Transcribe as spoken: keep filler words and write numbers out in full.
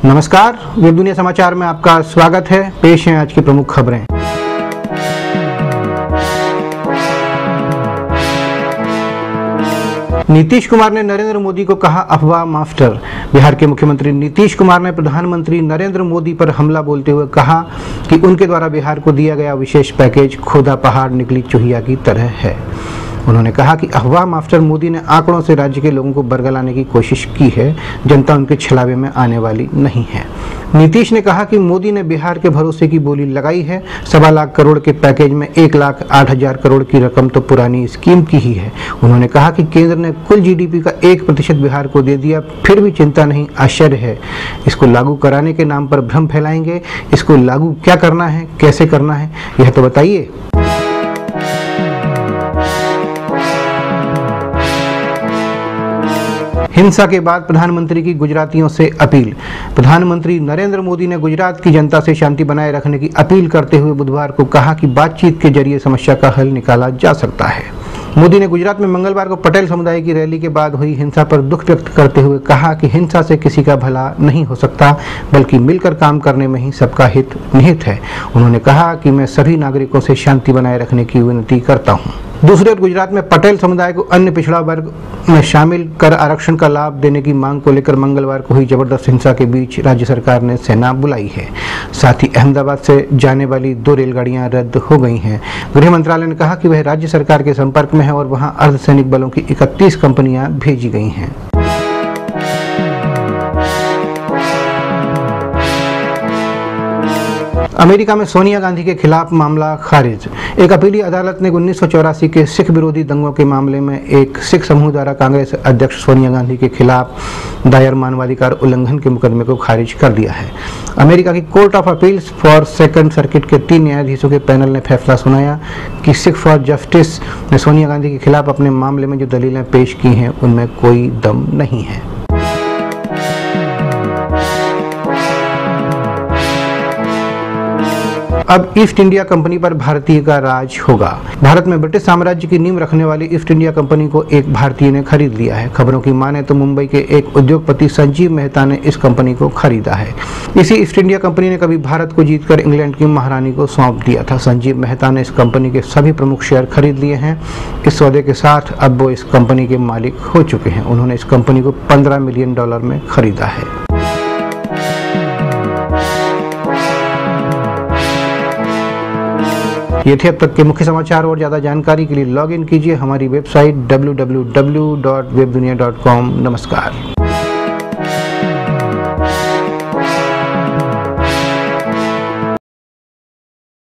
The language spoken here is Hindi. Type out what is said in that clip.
नमस्कार, वेब दुनिया समाचार में आपका स्वागत है। पेश हैं आज की प्रमुख खबरें। नीतीश कुमार ने नरेंद्र मोदी को कहा अफवाह मास्टर। बिहार के मुख्यमंत्री नीतीश कुमार ने प्रधानमंत्री नरेंद्र मोदी पर हमला बोलते हुए कहा कि उनके द्वारा बिहार को दिया गया विशेष पैकेज खोदा पहाड़ निकली चूहिया की तरह है। उन्होंने कहा कि अफवाह मास्टर मोदी ने आंकड़ों से राज्य के लोगों को बरगलाने की कोशिश की है, जनता उनके छलावे में आने वाली नहीं है। नीतीश ने कहा कि मोदी ने बिहार के भरोसे की बोली लगाई है। सवा लाख करोड़ के पैकेज में एक लाख आठ हजार करोड़ की रकम तो पुरानी स्कीम की ही है। उन्होंने कहा कि केंद्र ने कुल जीडीपी का एक प्रतिशत बिहार को दे दिया, फिर भी चिंता नहीं, आश्चर्य है। इसको लागू कराने के नाम पर भ्रम फैलाएंगे। इसको लागू क्या करना है, कैसे करना है, यह तो बताइए। हिंसा के बाद प्रधानमंत्री की गुजरातियों से अपील। प्रधानमंत्री नरेंद्र मोदी ने गुजरात की जनता से शांति बनाए रखने की अपील करते हुए बुधवार को कहा कि बातचीत के जरिए समस्या का हल निकाला जा सकता है। मोदी ने गुजरात में मंगलवार को पटेल समुदाय की रैली के बाद हुई हिंसा पर दुख व्यक्त करते हुए कहा कि हिंसा से किसी का भला नहीं हो सकता, बल्कि मिलकर काम करने में ही सबका हित निहित है। उन्होंने कहा कि मैं सभी नागरिकों से शांति बनाए रखने की विनती करता हूँ। दूसरी ओर गुजरात में पटेल समुदाय को अन्य पिछड़ा वर्ग में शामिल कर आरक्षण का लाभ देने की मांग को लेकर मंगलवार को हुई जबरदस्त हिंसा के बीच राज्य सरकार ने सेना बुलाई है। साथ ही अहमदाबाद से जाने वाली दो रेलगाड़ियां रद्द हो गई हैं। गृह मंत्रालय ने कहा कि वह राज्य सरकार के संपर्क में है और वहां अर्धसैनिक बलों की इकतीस कंपनियां भेजी गई हैं। अमेरिका में सोनिया गांधी के खिलाफ मामला खारिज। एक अपीली अदालत ने उन्नीस सौ चौरासी के सिख विरोधी दंगों के मामले में एक सिख समूह द्वारा कांग्रेस अध्यक्ष सोनिया गांधी के खिलाफ दायर मानवाधिकार उल्लंघन के मुकदमे को खारिज कर दिया है। अमेरिका की court of appeals for second circuit के तीन न्यायाधीशों के पैनल ने फैसला सुनाया कि सिख फॉर जस्टिस ने सोनिया गांधी के खिलाफ अपने मामले में जो दलीलें पेश की हैं उनमें कोई दम नहीं है। अब ईस्ट इंडिया कंपनी पर भारतीय का राज होगा। भारत में ब्रिटिश साम्राज्य की नींव रखने वाली ईस्ट इंडिया कंपनी को एक भारतीय ने खरीद लिया है। खबरों की माने तो मुंबई के एक उद्योगपति संजीव मेहता ने इस कंपनी को खरीदा है। इसी ईस्ट इंडिया कंपनी ने कभी भारत को जीतकर इंग्लैंड की महारानी को सौंप दिया था। संजीव मेहता ने इस कंपनी के सभी प्रमुख शेयर खरीद लिए हैं। इस सौदे के साथ अब वो इस कंपनी के मालिक हो चुके हैं। उन्होंने इस कंपनी को पंद्रह मिलियन डॉलर में खरीदा है। ये थे अब तक के मुख्य समाचार। और ज्यादा जानकारी के लिए लॉग इन कीजिए हमारी website W W W dot web Dunia dot com. नमस्कार।